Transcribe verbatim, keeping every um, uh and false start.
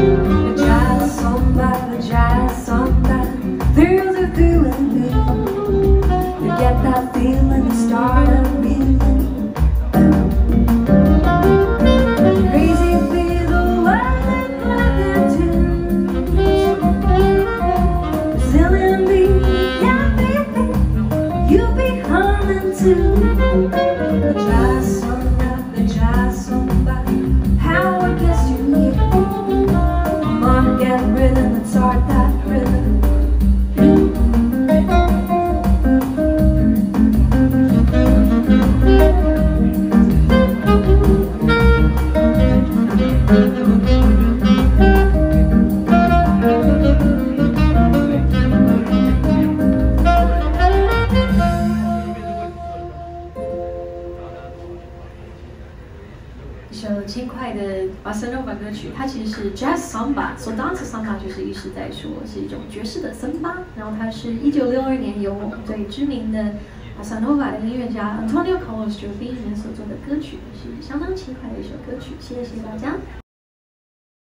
The jazz samba, the jazz samba, thrills are through and through. You get that feeling, the start of music. Crazy feel the world and play their tunes. Brazilian beat, yeah baby, you be humming too. The jazz samba, the jazz samba, how I guess you need. Come on, get rhythm and start that rhythm.一首轻快的 bossa nova 歌曲，它其实是 jazz samba，so dance samba 就是意思在说是一种爵士的森巴。然后它是一九六二年由我们最知名的 bossa nova 的音乐家 Antonio Carlos Jobim 所做的歌曲，是相当轻快的一首歌曲。谢谢大家。